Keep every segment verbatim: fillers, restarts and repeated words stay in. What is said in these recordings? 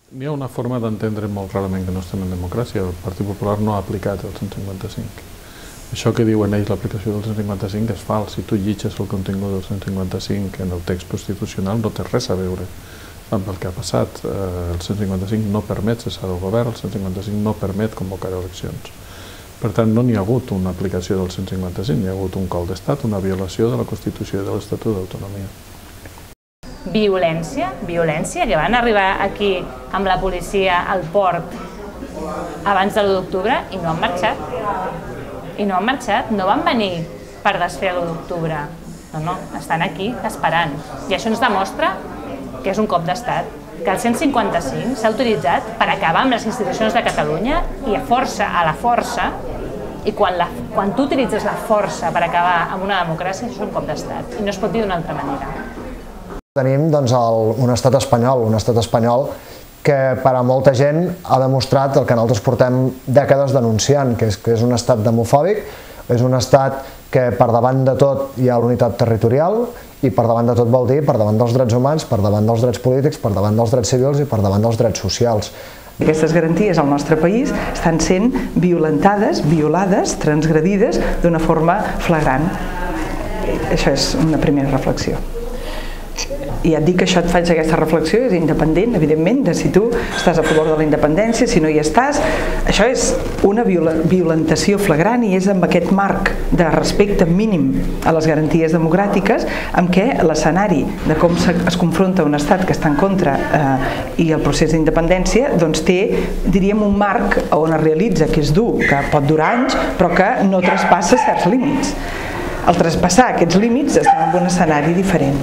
N'hi ha una forma d'entendre molt clarament que no estem en democràcia. El Partit Popular no ha aplicat el cent cinquanta-cinc. Això que diuen ells, l'aplicació del cent cinquanta-cinc, és fals. Si tu llitges el contingut del cent cinquanta-cinc en el text constitucional, no té res a veure amb el que ha passat. El cent cinquanta-cinc no permet cessar el govern, el cent cinquanta-cinc no permet convocar eleccions. Per tant, no n'hi ha hagut una aplicació del cent cinquanta-cinc, n'hi ha hagut un cop d'estat, una violació de la Constitució i de l'Estatut d'autonomia. Violència, violència, que van arribar aquí amb la policia al port abans de l'u d'octubre i no han marxat. I no han marxat, no van venir per desfer l'u d'octubre. No, no, estan aquí esperant. I això ens demostra que és un cop d'estat, que el cent cinquanta-cinc s'ha utilitzat per acabar amb les institucions de Catalunya i a força, a la força, i quan, la, quan tu utilitzes la força per acabar amb una democràcia, això és un cop d'estat, i no es pot dir d'una altra manera. Tenim doncs, el, un estat espanyol, un estat espanyol que per a molta gent ha demostrat el que nosaltres portem dècades denunciant, que és, que és un estat demofòbic, és un estat que per davant de tot hi ha l'unitat territorial i per davant de tot vol dir per davant dels drets humans, per davant dels drets polítics, per davant dels drets civils i per davant dels drets socials. Aquestes garanties al nostre país estan sent violentades, violades, transgredides d'una forma flagrant. Això és una primera reflexió. I ja et dic que això et faig aquesta reflexió, és independent, evidentment, de si tu estàs a favor de la independència, si no hi estàs. Això és una violentació flagrant i és amb aquest marc de respecte mínim a les garanties democràtiques amb què l'escenari de com es confronta un estat que està en contra eh, i el procés d'independència doncs té, diríem, un marc on es realitza, que és dur, que pot durar anys, però que no traspassa certs límits. Al traspassar aquests límits estem en un escenari diferent.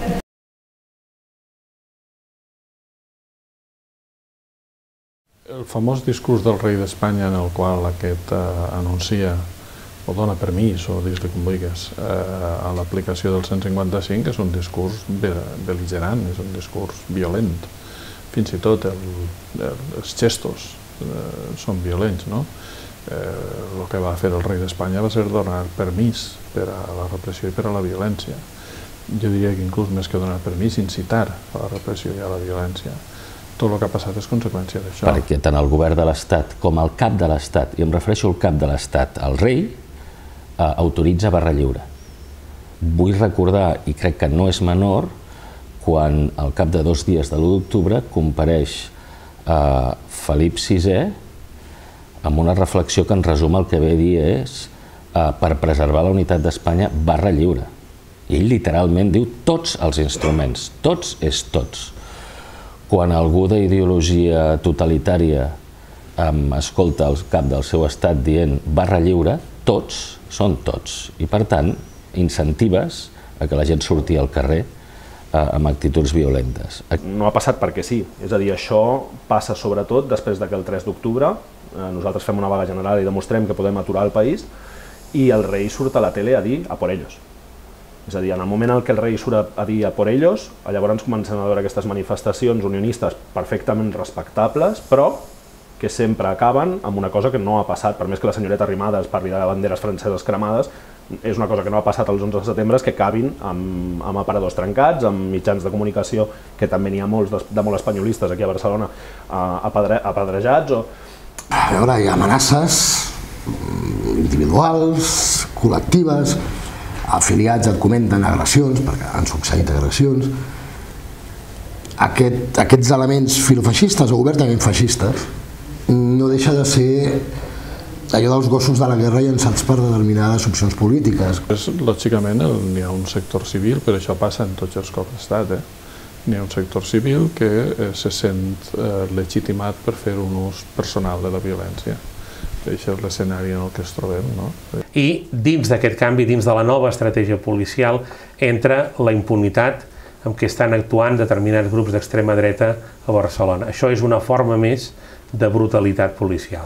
El famós discurs del rei d'Espanya en el qual aquest eh, anuncia o dona permís, o dis-li com vulguis, eh, a l'aplicació del cent cinquanta-cinc és un discurs bel·ligerant, és un discurs violent. Fins i tot el, el, els gestos eh, són violents, no? Eh, el que va fer el rei d'Espanya va ser donar permís per a la repressió i per a la violència. Jo diria que inclús més que donar permís, incitar a la repressió i a la violència. Tot el que ha passat és conseqüència d'això. Perquè tant el govern de l'Estat com el cap de l'Estat, i em refereixo al cap de l'Estat, el rei, eh, autoritza barra lliure. Vull recordar, i crec que no és menor, quan al cap de dos dies de l'u d'octubre compareix eh, Felip sisè amb una reflexió que en resum el que ve a dir és eh, per preservar la unitat d'Espanya barra lliure. I ell literalment diu tots els instruments, tots és tots. Quan algú d'ideologia totalitària um, escolta el cap del seu estat dient barra lliure, tots són tots. I per tant, incentives a que la gent surti al carrer uh, amb actituds violentes. No ha passat perquè sí. És a dir, això passa sobretot després que el tres d'octubre eh, nosaltres fem una vaga general i demostrem que podem aturar el país i el rei surt a la tele a dir a por ellos. És a dir, en el moment en què el rei surt a dir a por ellos, llavors comencem a veure aquestes manifestacions unionistes perfectament respectables, però que sempre acaben amb una cosa que no ha passat, per més que la senyoreta Arrimadas parli de banderes franceses cremades, és una cosa que no ha passat els onze de setembre, que acabin amb, amb aparadors trencats, amb mitjans de comunicació, que també n'hi ha molts de, de molt espanyolistes aquí a Barcelona, apedre, apedrejats. O... A veure, hi ha amenaces individuals, col·lectives, afiliats et comenten agressions, perquè han succeït agressions. Aquest, aquests elements filofeixistes o obertament feixistes no deixa de ser allò dels gossos de la guerra llançats per determinades opcions polítiques. Lògicament n'hi ha un sector civil, però això passa en tots els cops d'estat. Eh? N'hi ha un sector civil que eh, se sent eh, legitimat per fer un ús personal de la violència. Això és l'escenari en el que ens trobem, no? I dins d'aquest canvi, dins de la nova estratègia policial, entra la impunitat amb què estan actuant determinats grups d'extrema dreta a Barcelona. Això és una forma més de brutalitat policial.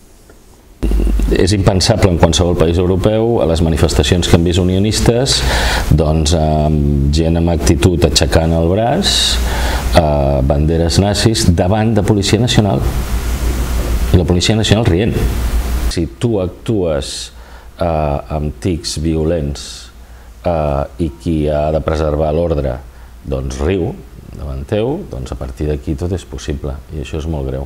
És impensable en qualsevol país europeu a les manifestacions que han vist unionistes, doncs amb gent amb actitud aixecant el braç, eh, banderes nazis, davant de Policia Nacional. I la Policia Nacional rient. Si tu actues eh, amb tics violents eh, i qui ha de preservar l'ordre doncs riu davant teu, doncs a partir d'aquí tot és possible, i això és molt greu.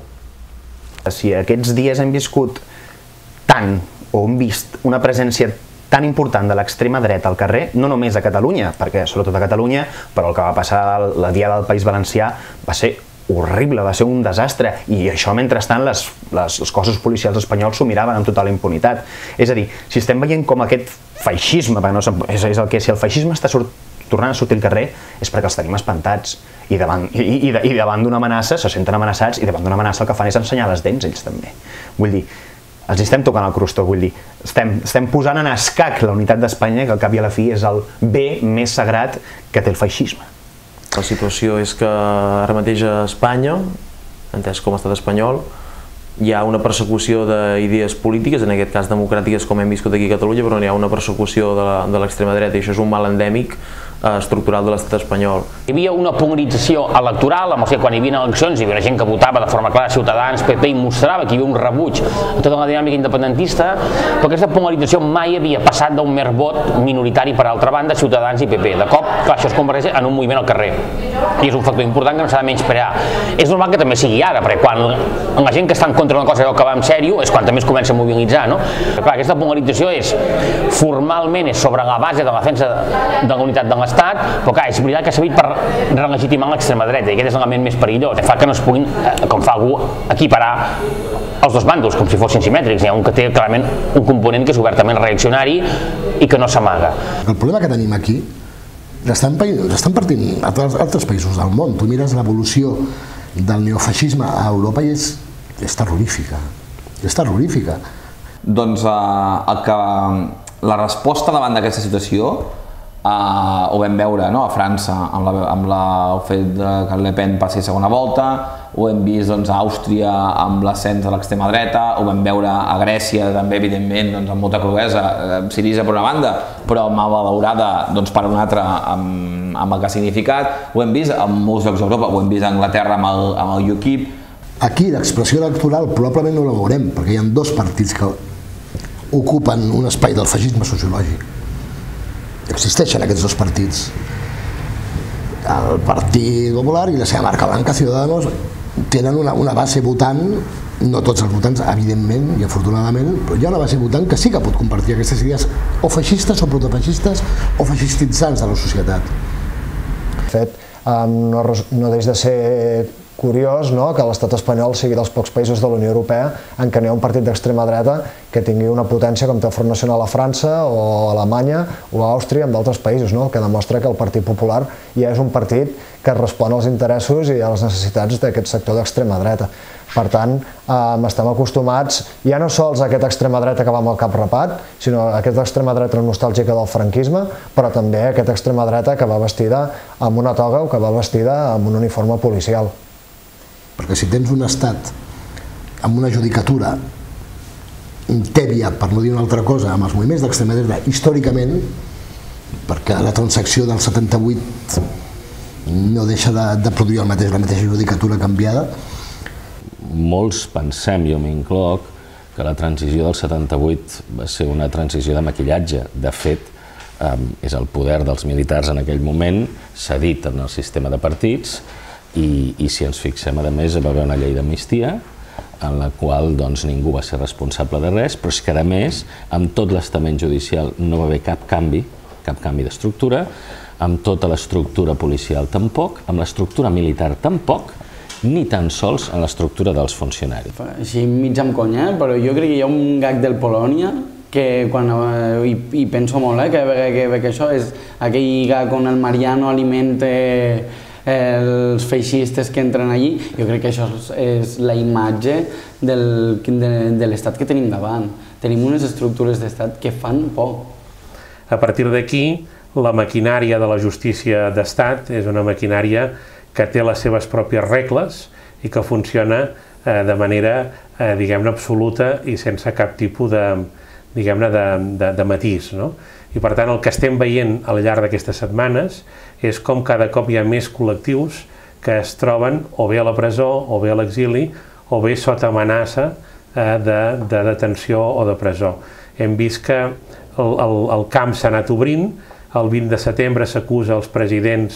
Si aquests dies hem viscut tant, o hem vist una presència tan important de l'extrema dreta al carrer, no només a Catalunya, perquè sobretot a Catalunya, però el que va passar el dia del País Valencià va ser horrible, va ser un desastre, i això mentrestant les, les, els cossos policials espanyols s'ho miraven amb total impunitat. És a dir, si estem veient com aquest feixisme, perquè no, és, és el que si el feixisme està sort, tornant a sortir al carrer és perquè els tenim espantats, i davant, i, i, i davant d'una amenaça se senten amenaçats, i davant d'una amenaça el que fan és ensenyar les dents ells també. Vull dir, els estem tocant el crostó, vull dir, estem, estem posant en escac la unitat d'Espanya, que al cap i a la fi és el bé més sagrat que té el feixisme. La situació és que ara mateix a Espanya, entès com a estat espanyol, hi ha una persecució d'idees polítiques, en aquest cas democràtiques com hem viscut aquí a Catalunya, però hi ha una persecució de l'extrema dreta, i això és un mal endèmic estructural de l'estat espanyol. Hi havia una polarització electoral, amb el que quan hi havia eleccions hi havia gent que votava de forma clara Ciutadans, P P, i mostrava que hi havia un rebuig a tota una dinàmica independentista, però aquesta polarització mai havia passat d'un mer vot minoritari per altra banda, Ciutadans i P P. De cop, clar, això es converteix en un moviment al carrer, i és un factor important que no s'ha de menysprear. És normal que també sigui ara, perquè quan la gent que està en contra d'una cosa que va en sèrio és quan també es comença a mobilitzar, no? Però, clar, aquesta polarització és, formalment, és sobre la base de la defensa de la unitat de l'Estat, però clar, és veritat que ha servit per relegitimar l'extrema dreta, i aquest és l'element més perillós. Fa que no es puguin, com fa algú, equiparar els dos bàndols, com si fossin simètrics. N'hi ha un que té clarament un component que és obertament reaccionari i que no s'amaga. El problema que tenim aquí l'estan partint altres, altres països del món. Tu mires l'evolució del neofeixisme a Europa i és, és terrorífica. És terrorífica. Doncs eh, el que, la resposta davant d'aquesta situació Uh, ho vam veure no? a França amb, la, amb la, el fet que Le Pen passi a segona volta, ho hem vist doncs, a Àustria amb l'ascens de l'extrema dreta, ho vam veure a Grècia també, evidentment, doncs, amb molta cruesa, amb Syriza per una banda, però malvalorada doncs, per una altra amb, amb el que ha significat, ho hem vist en molts llocs d'Europa, ho hem vist a Anglaterra amb el, amb el U KIP. Aquí l'expressió electoral probablement no la veurem, perquè hi ha dos partits que ocupen un espai del feixisme sociològic. Existeixen aquests dos partits, el Partit Popular i la seva marca blanca, Ciudadanos, tenen una, una base votant, no tots els votants, evidentment i afortunadament, però hi ha una base votant que sí que pot compartir aquestes idees o feixistes o protofeixistes o feixistitzants de la societat. De fet, no, no deix de ser curiós no? que l'estat espanyol sigui dels pocs països de la Unió Europea en què n'hi ha un partit d'extrema dreta que tingui una potència com té el Front Nacional a França o a Alemanya o a Àustria, en d'altres països, no? que demostra que el Partit Popular ja és un partit que respon als interessos i a les necessitats d'aquest sector d'extrema dreta. Per tant, eh, estem acostumats ja no sols a aquesta extrema dreta que va amb el cap rapat, sinó a aquesta extrema dreta nostàlgica del franquisme, però també a aquesta extrema dreta que va vestida amb una toga o que va vestida amb un uniforme policial. Perquè si tens un estat amb una judicatura tèbia, per no dir una altra cosa, amb els moviments d'extrema dreta històricament, perquè la transacció del setanta-vuit no deixa de, de produir el mateix, la mateixa judicatura canviada. Molts pensem, jo m'incloc, que la transició del setanta-vuit va ser una transició de maquillatge. De fet, eh, és el poder dels militars en aquell moment cedit en el sistema de partits, i, i si ens fixem, a més, va haver una llei d'amnistia en la qual doncs, ningú va ser responsable de res, però és que, a més, amb tot l'estament judicial no va haver cap canvi, cap canvi d'estructura, amb tota l'estructura policial tampoc, amb l'estructura militar tampoc, ni tan sols en l'estructura dels funcionaris. Així mig amb conya, eh? Però jo crec que hi ha un gag del Polònia que quan hi, hi penso molt, eh? que, que, que això és aquell gag on el Mariano alimenta els feixistes que entren allí. Jo crec que això és la imatge del, de, de l'estat que tenim davant. Tenim unes estructures d'estat que fan por. A partir d'aquí, la maquinària de la justícia d'estat és una maquinària que té les seves pròpies regles i que funciona eh, de manera, eh, diguem-ne, absoluta i sense cap tipus de, diguem-ne, de, de, de matís, no? I per tant el que estem veient al llarg d'aquestes setmanes és com cada cop hi ha més col·lectius que es troben o bé a la presó o bé a l'exili o bé sota amenaça eh, de, de detenció o de presó. Hem vist que el, el, el camp s'ha anat obrint, el vint de setembre s'acusa els presidents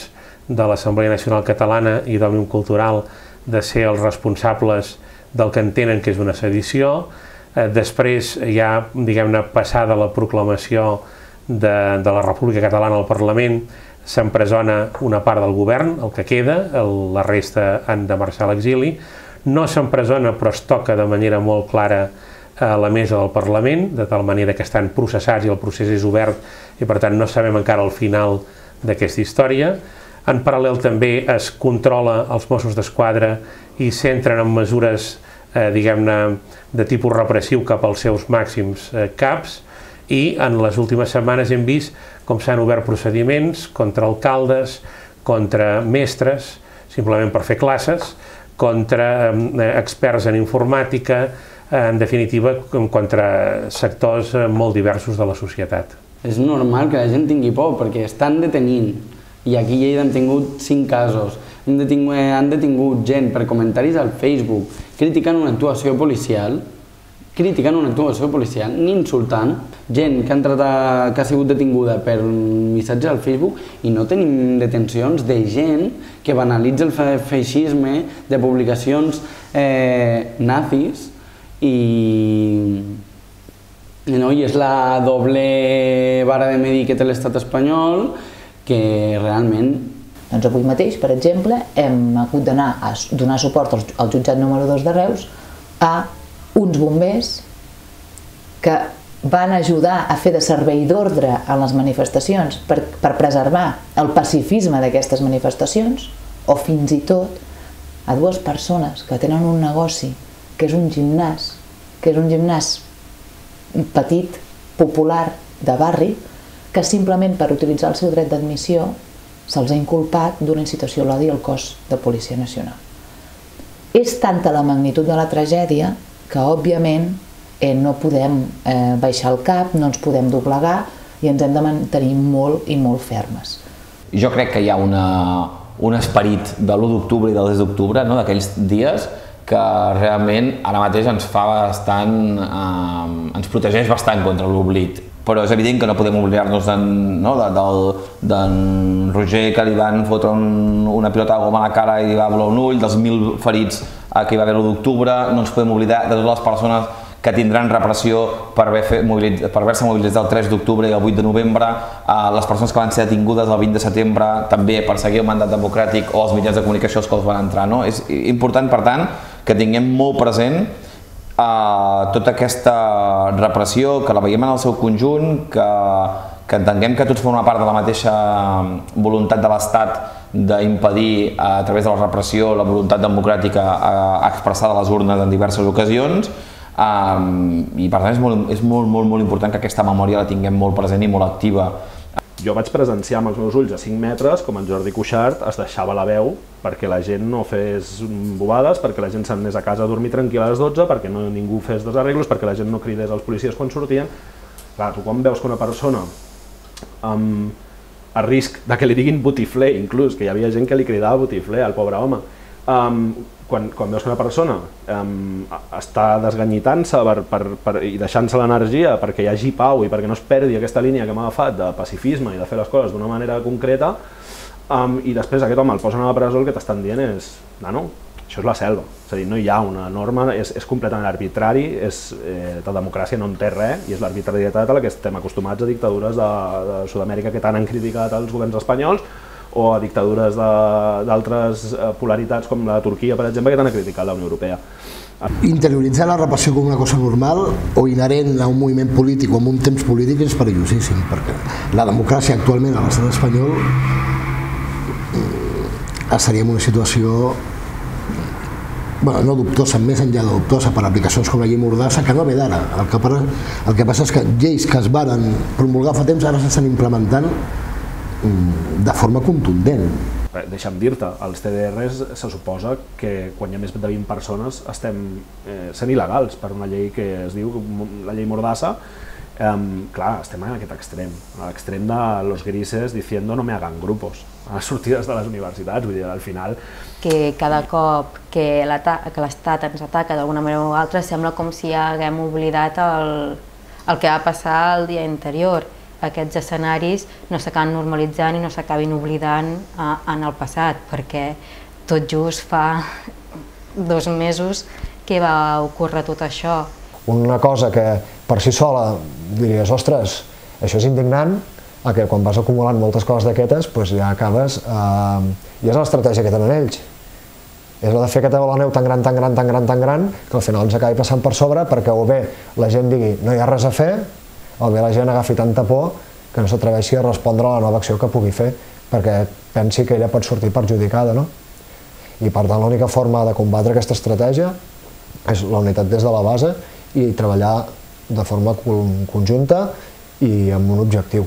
de l'Assemblea Nacional Catalana i d'Òmnium Cultural de ser els responsables del que entenen que és una sedició. Després, ja, diguem-ne, passada la proclamació de, de la República Catalana al Parlament, s'empresona una part del govern, el que queda, el, la resta han de marxar a l'exili. No s'empresona, però es toca de manera molt clara a la mesa del Parlament, de tal manera que estan processats i el procés és obert i per tant no sabem encara el final d'aquesta història. En paral·lel també es controla els Mossos d'Esquadra i s'entren en mesures eh, diguem-ne de tipus repressiu cap als seus màxims eh, caps, i en les últimes setmanes hem vist com s'han obert procediments contra alcaldes, contra mestres, simplement per fer classes, contra eh, experts en informàtica, en definitiva, contra sectors molt diversos de la societat. És normal que la gent tingui por, perquè estan detenint, i aquí a Lleida hem tingut cinc casos, han detingut, han detingut gent per comentaris al Facebook, criticant una actuació policial, criticant una actuació policial, ni insultant, gent que ha, entrat a, que ha sigut detinguda per missatges al Facebook, i no tenim detencions de gent que banalitza el feixisme, de publicacions eh, nazis, i, no, i és la doble vara de medir que té l'estat espanyol, que realment... Doncs avui mateix, per exemple, hem hagut d'anar a donar suport al, al jutjat número dos de Reus a uns bombers que van ajudar a fer de servei d'ordre en les manifestacions per, per preservar el pacifisme d'aquestes manifestacions, o fins i tot a dues persones que tenen un negoci que és un gimnàs, que és un gimnàs petit, popular, de barri, que simplement per utilitzar el seu dret d'admissió se'ls ha inculpat d'una incitació a l'odi al cos de Policia Nacional. És tanta la magnitud de la tragèdia que, òbviament, eh, no podem eh, baixar el cap, no ens podem doblegar i ens hem de mantenir molt i molt fermes. Jo crec que hi ha una, un esperit de l'u d'octubre i del deu d'octubre, no?, d'aquells dies, que realment ara mateix ens fa bastant, eh, ens protegeix bastant contra l'oblit. Però és evident que no podem oblidar-nos d'en no, de, Roger, que li van fotre un, una pilota de goma a la cara i li va volar un ull, dels mil ferits eh, que hi va haver l'u d'octubre. No ens podem oblidar de totes les persones que tindran repressió per haver-se mobilitzat, per haver-se mobilitzat el tres d'octubre i el vuit de novembre, eh, les persones que van ser detingudes el vint de setembre, també per seguir el mandat democràtic, o els mitjans de comunicació els que els van entrar. No? És important, per tant, que tinguem molt present Uh, tota aquesta repressió, que la veiem en el seu conjunt, que, que entenguem que tots formem part de la mateixa voluntat de l'Estat d'impedir a través de la repressió la voluntat democràtica uh, expressada a les urnes en diverses ocasions, um, i per tant és, molt, és molt, molt, molt important que aquesta memòria la tinguem molt present i molt activa. Jo vaig presenciar amb els meus ulls a cinc metres com en Jordi Cuixart es deixava la veu perquè la gent no fes bobades, perquè la gent s'anés a casa a dormir tranquil·la a les dotze, perquè no, ningú fes desarreglos, perquè la gent no cridés als policies quan sortien. Clar, tu quan veus que una persona um, a risc de que li diguin botifler, inclús, que hi havia gent que li cridava botifler al pobre home, um, quan, quan veus que una persona um, està desganyitant-se per, per, per, i deixant-se l'energia perquè hi hagi pau i perquè no es perdi aquesta línia que m'ha agafat de pacifisme i de fer les coses d'una manera concreta, um, i després aquest home el posen a la presó, el que t'estan dient és nano, això és la selva, és a dir, no hi ha una norma, és, és completament arbitrari, és, eh, la democràcia no en té res i és l'arbitrarietat a la que estem acostumats a dictadures de, de Sud-amèrica que tant han criticat els governs espanyols, o a dictadures d'altres polaritats com la de Turquia, per exemple, que tant ha criticat la Unió Europea. Interioritzar la repressió com una cosa normal o inherent a un moviment polític o a un temps polític és perillosíssim, perquè la democràcia actualment a l'estat espanyol estaria en una situació bueno, no dubtosa, més enllà de dubtosa per aplicacions com la llei Mordassa, que no ve d'ara. El, que, el que passa és que lleis que es varen promulgar fa temps ara s'estan implementant de forma contundent. Deixa'm dir-te, als T D Rs se suposa que quan hi ha més de vint persones estem eh, sent il·legals per una llei que es diu la llei Mordassa. Eh, clar, estem en aquest extrem, a l'extrem de los grises diciendo no me hagan grupos a les sortides de les universitats, vull dir, al final... Que cada cop que l'Estat ens ataca d'alguna manera o altra sembla com si ja haguem oblidat el, el que va passar el dia anterior. aquests escenaris no s'acaben normalitzant i no s'acabin oblidant en el passat, perquè tot just fa dos mesos que va ocórrer tot això. Una cosa que per si sola diries, ostres, això és indignant, a que quan vas acumulant moltes coses d'aquestes ja acabes, i és l'estratègia que tenen ells. És la de fer aquesta bola de neu tan gran, tan gran, tan gran, tan gran, que al final ens acabi passant per sobre perquè o bé la gent digui no hi ha res a fer, o bé la gent agafi tanta por que no s'atreveixi a respondre a la nova acció que pugui fer, perquè pensi que ella pot sortir perjudicada, no? I per tant l'única forma de combatre aquesta estratègia és la unitat des de la base i treballar de forma conjunta i amb un objectiu.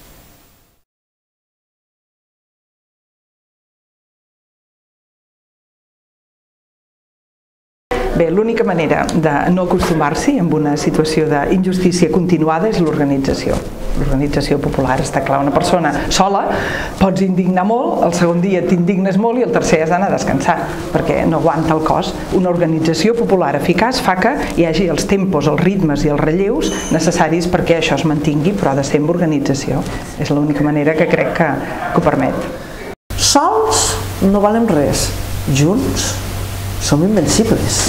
Bé, l'única manera de no acostumar-s'hi amb una situació d'injustícia continuada és l'organització. L'organització popular, està clar, una persona sola pots indignar molt, el segon dia t'indignes molt i el tercer has d'anar a descansar, perquè no aguanta el cos. Una organització popular eficaç fa que hi hagi els tempos, els ritmes i els relleus necessaris perquè això es mantingui, però ha de ser amb organització. És l'única manera que crec que, que ho permet. Sols no valem res, junts som invencibles.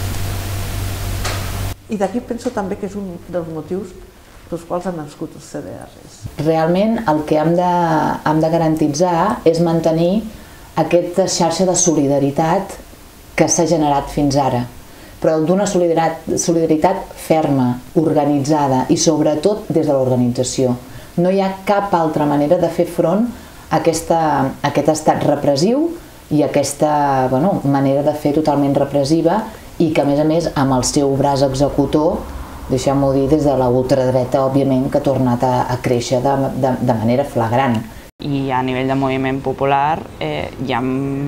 I d'aquí penso també que és un dels motius pels quals han nascut els C D Rs. Realment el que hem de, hem de garantitzar és mantenir aquesta xarxa de solidaritat que s'ha generat fins ara, però d'una solidaritat, solidaritat ferma, organitzada i sobretot des de l'organització. No hi ha cap altra manera de fer front a, aquesta, a aquest estat repressiu i aquesta bueno, manera de fer totalment repressiva i que a més a més amb el seu braç executor, deixem-ho dir, des de la ultradreta òbviament que ha tornat a, a créixer de, de, de manera flagrant. I a nivell de moviment popular eh, hi ha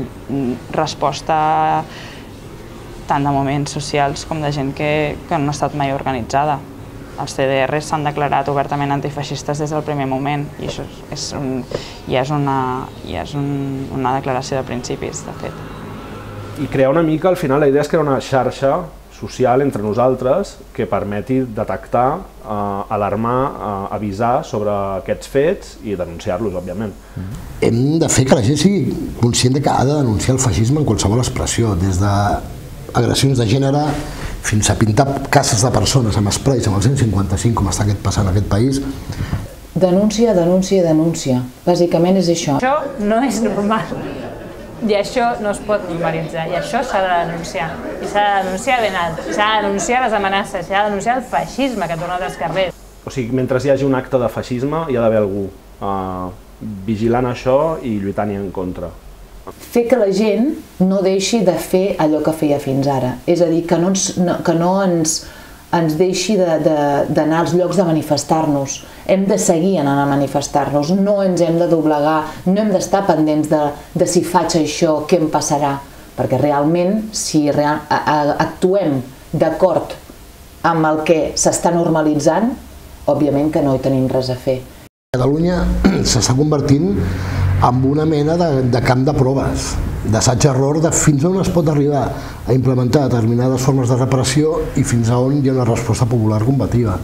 resposta tant de moviments socials com de gent que, que no ha estat mai organitzada. Els C D Rs s'han declarat obertament antifeixistes des del primer moment i això és un, ja és, una, ja és un, una declaració de principis, de fet. I crear una mica, al final, la idea és crear una xarxa social entre nosaltres que permeti detectar, eh, alarmar, eh, avisar sobre aquests fets i denunciar-los, òbviament. Hem de fer que la gent sigui conscient que ha de denunciar el feixisme en qualsevol expressió, des d'agressions de gènere fins a pintar cases de persones amb esprais amb el cent cinquanta cinc, com està passant en aquest país. Denúncia, denúncia, denúncia. Bàsicament és això. Això no és normal. I això no es pot normalitzar, i això s'ha de denunciar. I s'ha de denunciar ben alt, s'ha de denunciar les amenaces, s'ha de denunciar el feixisme que ha tornat als carrers. O sigui, mentre hi hagi un acte de feixisme, hi ha d'haver algú eh, vigilant això i lluitant-hi en contra. Fer que la gent no deixi de fer allò que feia fins ara. És a dir, que no ens, no, que no ens, ens deixi d'anar de, de, als llocs de manifestar-nos. Hem de seguir anant a manifestar-nos, no ens hem de doblegar, no hem d'estar pendents de, de si faig això, què em passarà. Perquè realment, si real, a, a, actuem d'acord amb el que s'està normalitzant, òbviament que no hi tenim res a fer. Catalunya s'està convertint en una mena de, de camp de proves, d'assaig-error de fins on es pot arribar a implementar determinades formes de repressió i fins a on hi ha una resposta popular combativa.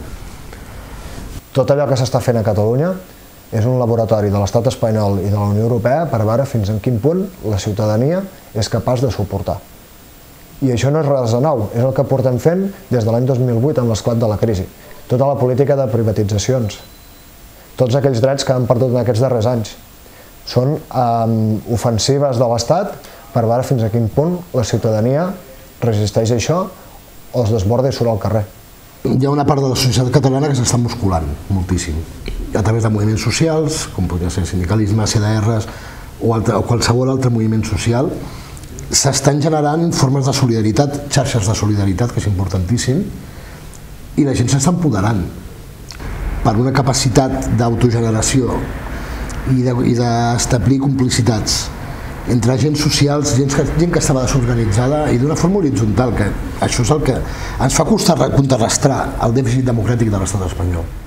Tot allò que s'està fent a Catalunya és un laboratori de l'Estat espanyol i de la Unió Europea per veure fins en quin punt la ciutadania és capaç de suportar. I això no és res de nou, és el que portem fent des de l'any dos mil vuit amb l'esclat de la crisi. Tota la política de privatitzacions, tots aquells drets que han perdut en aquests darrers anys. Són um, ofensives de l'Estat per veure fins a quin punt la ciutadania resisteix a això o es desborda i surt al carrer. Hi ha una part de la societat catalana que s'està musculant moltíssim, a través de moviments socials, com podria ser sindicalisme, C D Rs o, altre, o qualsevol altre moviment social. S'estan generant formes de solidaritat, xarxes de solidaritat, que és importantíssim, i la gent s'està empoderant per una capacitat d'autogeneració i d'establir complicitats entre agents socials, gent que, gent que estava desorganitzada i d'una forma horitzontal, que això és el que ens fa costar contrarrestar el dèficit democràtic de l'estat espanyol.